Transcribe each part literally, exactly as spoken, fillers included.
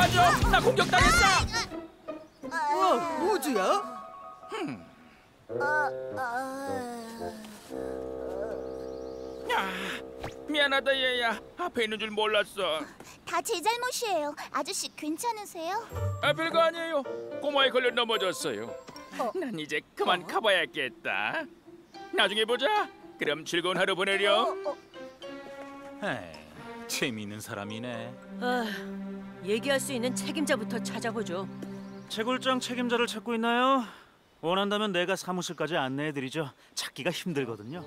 도와줘! 나 공격당했어! 어, 우주야? 아, 미안하다 얘야. 앞에 있는 줄 몰랐어. 다 제 잘못이에요. 아저씨 괜찮으세요? 아, 별거 아니에요. 꼬마에 걸려 넘어졌어요. 어. 난 이제 그만 가봐야겠다. 나중에 보자. 그럼 즐거운 하루 보내렴. 어, 어. 에이, 재미있는 사람이네. 아, 얘기할 수 있는 책임자부터 찾아보죠. 채굴장 책임자를 찾고 있나요? 원한다면 내가 사무실까지 안내해드리죠. 찾기가 힘들거든요.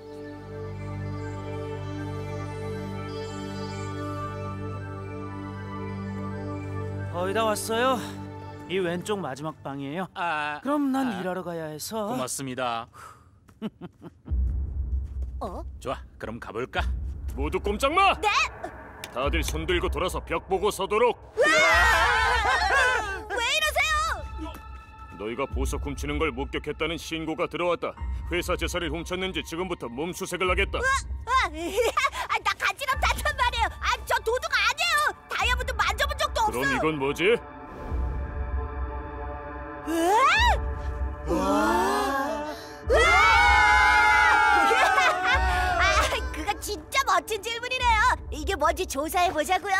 거의 다 왔어요. 이 왼쪽 마지막 방이에요. 아, 그럼 난 아, 일하러 가야 해서. 고맙습니다. 어? 좋아, 그럼 가볼까? 모두 꼼짝 마! 네! 다들 손 들고 돌아서 벽 보고 서도록! 왜 이러세요? 너희가 보석 훔치는 걸 목격했다는 신고가 들어왔다. 회사 재산을 훔쳤는지 지금부터 몸수색을 하겠다. 아, 나 간지럽 탔단 말이에요. 아, 저 도둑 아니에요. 다이아몬드 만져본 적도 없어요. 그럼 이건 뭐지? 아, 그거 진짜 멋진 질문이네요. 이게 뭔지 조사해 보자고요.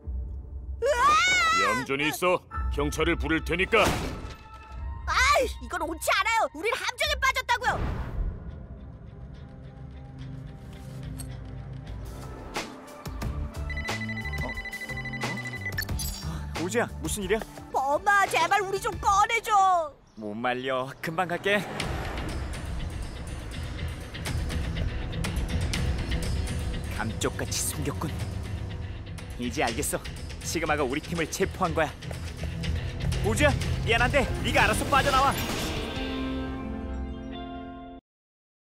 얌전히 있어. 경찰을 부를 테니까. 아, 이건 옳지 않아요. 우린 함정에 빠졌다고요. 우주야, 무슨 일이야? 엄마, 제발 우리 좀 꺼내줘. 못 말려. 금방 갈게. 감쪽같이 숨겼군. 이제 알겠어. 시그마가 우리 팀을 체포한 거야. 우주야, 미안한데 네가 알아서 빠져나와.